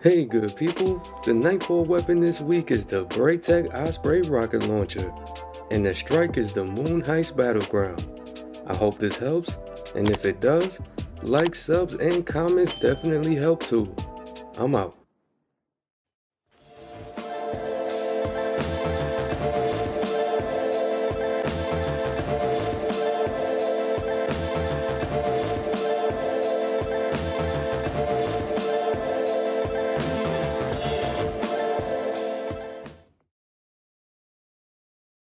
Hey good people, the Nightfall weapon this week is the Braytech Osprey rocket launcher, and the strike is the Moon Heist battleground. I hope this helps, and if it does, likes, subs, and comments definitely help too. I'm out.